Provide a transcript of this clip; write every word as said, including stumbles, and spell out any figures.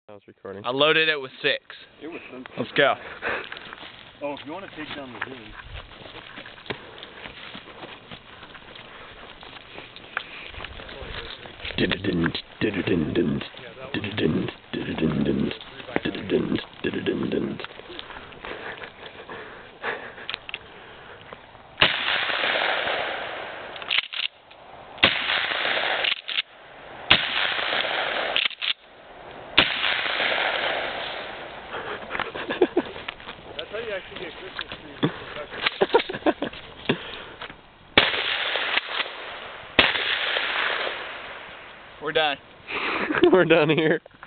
I was recording. I loaded it with six. It was so Let's go. Oh, if you want to take down the zoom. That's how you actually get Christmas trees. We're done. We're done here.